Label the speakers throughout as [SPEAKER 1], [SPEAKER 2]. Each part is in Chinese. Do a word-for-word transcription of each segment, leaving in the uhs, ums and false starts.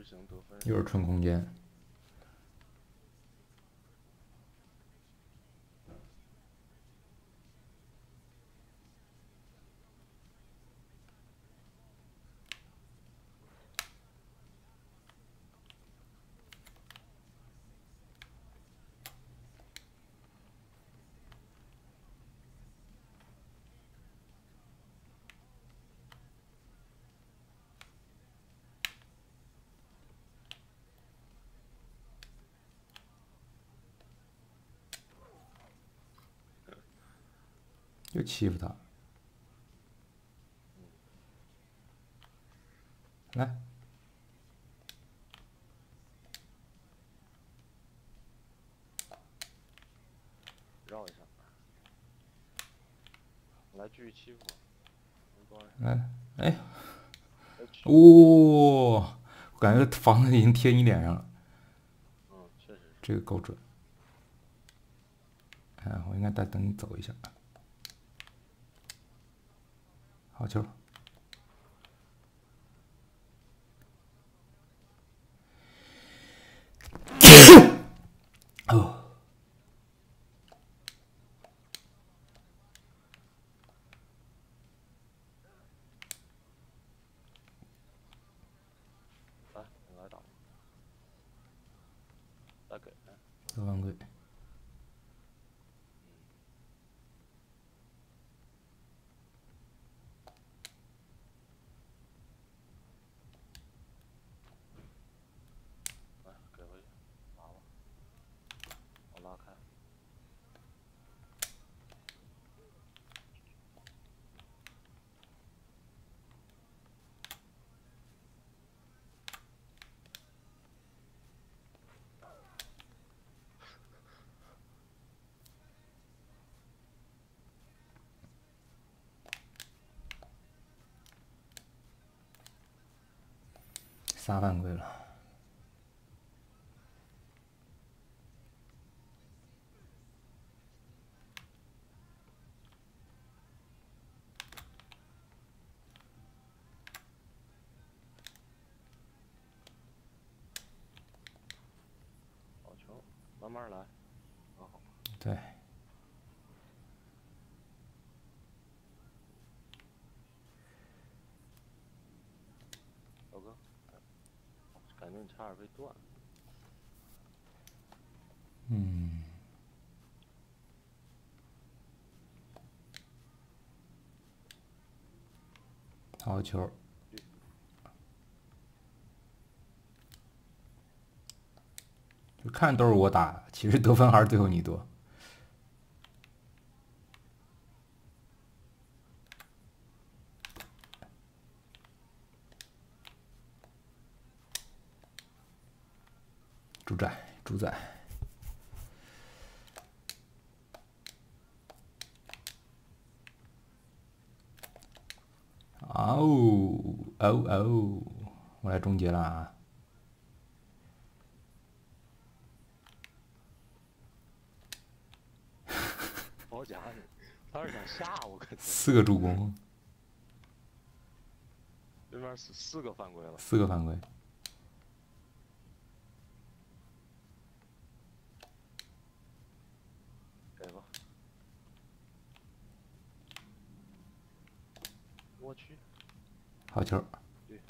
[SPEAKER 1] 行得分。
[SPEAKER 2] 又是纯空间。又欺负他，来，
[SPEAKER 1] 绕一下，来继续欺负我。
[SPEAKER 2] 来，哎，哇、哦，我感觉房子已经贴你脸上了。
[SPEAKER 1] 嗯，确实是。
[SPEAKER 2] 这个够准。哎，我应该再等你走一下。好球！哦，
[SPEAKER 1] 来，你来打。再给。
[SPEAKER 2] 得犯规。
[SPEAKER 1] 来，给回去，拿吧。我拉开。
[SPEAKER 2] 仨犯规了。
[SPEAKER 1] 好球，慢慢来，很好。
[SPEAKER 2] 对。
[SPEAKER 1] 小哥，感觉你差点被断。
[SPEAKER 2] 嗯。好球！就看都是我打，其实得分还是最后你多。主宰，主宰。哦哦哦！我来终结了啊！
[SPEAKER 1] 好家伙，他是想吓我，可
[SPEAKER 2] 四个助攻。
[SPEAKER 1] 对面四四个犯规了。
[SPEAKER 2] 四个犯规。
[SPEAKER 1] 给吧。我去。
[SPEAKER 2] 好球！
[SPEAKER 1] 对。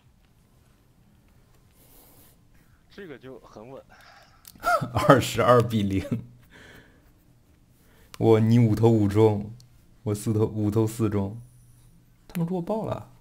[SPEAKER 1] 这个就很稳。
[SPEAKER 2] 二十二比零。我你五投五中，我四投五投四中，他们给我爆了。